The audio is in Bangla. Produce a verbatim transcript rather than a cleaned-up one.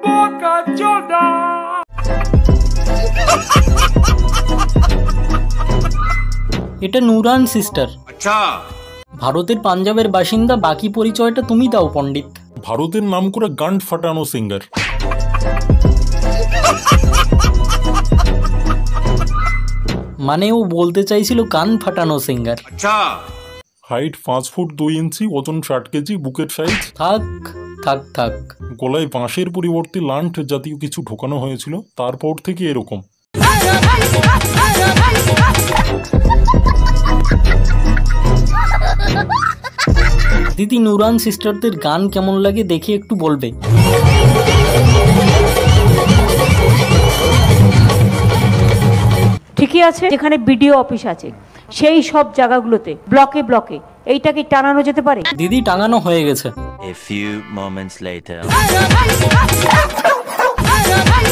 এটা নুরান সিস্টার। আচ্ছা, ভারতের পাঞ্জাবের বাসিন্দা, বাকি পরিচয়টা তুমি দাও পণ্ডিত। ভারতের নাম করে গান্ড ফাটানো সিঙ্গার। মানে ও বলতে চাইছিল কান ফাটানো সিঙ্গার। আচ্ছা, হাইট পাঁচ ফুট দুই ইঞ্চি, ওজন ষাট কেজি, বুকের সাইজ। থাক থাক থাক। গলায় বাঁশের পরিবর্তে লান্ট জাতীয় কিছু ঢোকানো হয়েছিল, তারপর থেকে এরকম। দিদি, নুরান সিস্টারদের গান কেমন লাগে দেখে একটু বলবে? ঠিকই আছে, যেখানে বিডিও অফিস আছে সেই সব জায়গাগুলোতে ব্লকে ব্লকে এইটাকে টানানো যেতে পারে। দিদি, টাঙানো হয়ে গেছে। A few moments later